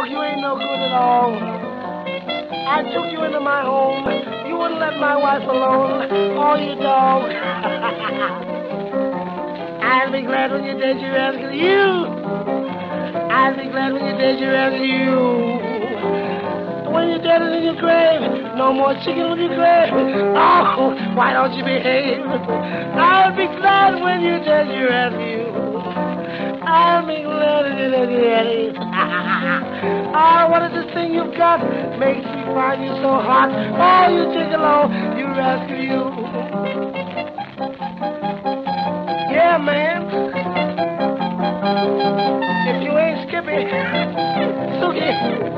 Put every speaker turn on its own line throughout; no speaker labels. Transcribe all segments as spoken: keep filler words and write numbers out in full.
dog, you ain't no good at all. I took you into my home. You wouldn't let my wife alone. Oh, you dog. I'll be glad when you're dead, you rascal, you. I'll be glad when you're dead, you rascal, you. When you're dead and in your grave, no more chicken when you grave. Oh, why don't you behave? I'll be glad when you're dead, you rascal, you. I'll be glad when you're dead, you rascal. Oh, what is this thing you've got? Makes me find you so hot. Oh, you take it along, you rascal, you. Yeah, man. If you ain't Skippy, Suki.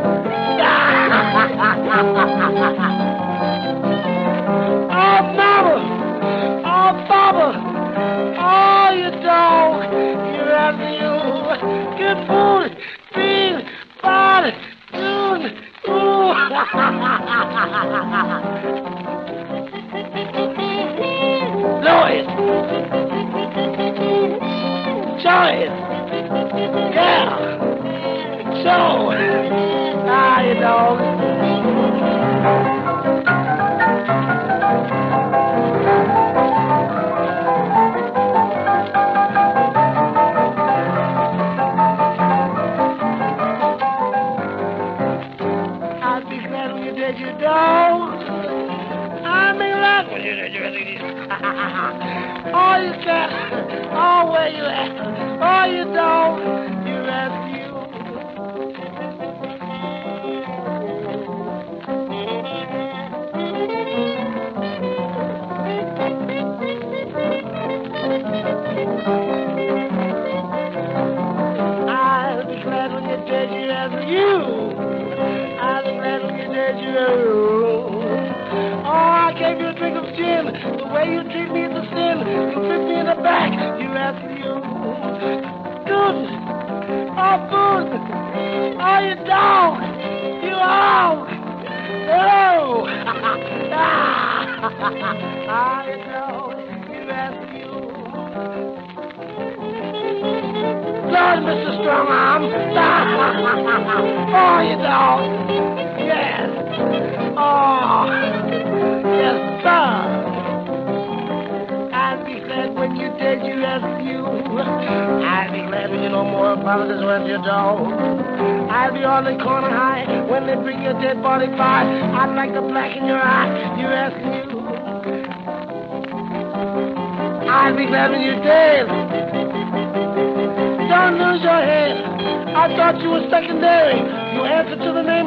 Oh, Mama. Oh, Baba. Oh, you dog. You rascal, you. Good food. Bean. Body. Dude. Ooh. Blow it. Show it. Yeah. Show. Ah, you dog. I'll be glad when you're dead, you dog. I'll be glad when you're dead, you dog. Oh, you cat. Oh, where you at? Oh, you dog. You rescue. I'll be glad when you're dead, you rescue. I'll be glad when you're dead, you rescue. Oh, I gave you a drink of gin. The way you treat me is a sin. You bit me in the back, you rescue. Good. Oh, food. Oh, you dog. You hog. Oh. Ah, you dog. You rescue. Lord, Mister Strongarm. Oh, you dog. Yes. Oh. Yes, sir. I'll be glad when you're dead, you rescue. I'll be glad when you no more apologies when you're dog. I'll be on the corner high when they bring your dead body by. I'd like to blacken your eye, you rescue. I'll be glad when you're dead. Don't lose your head. I thought you were secondary. You answer to the name